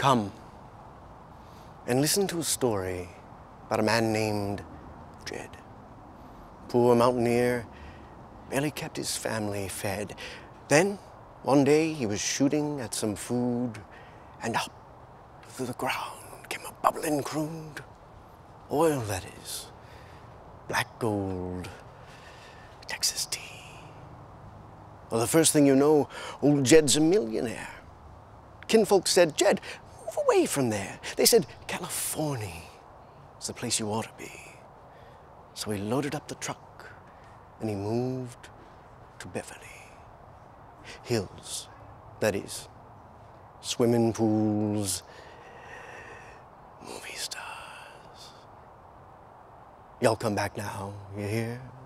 Come and listen to a story about a man named Jed. Poor mountaineer, barely kept his family fed. Then, one day, he was shooting at some food, and up through the ground came a bubbling crude. Oil, that is. Black gold, Texas tea. Well, the first thing you know, old Jed's a millionaire. Kinfolk said, "Jed, move away from there." They said, "California is the place you ought to be." So he loaded up the truck and he moved to Beverly Hills. That is, swimming pools, movie stars. Y'all come back now, you hear?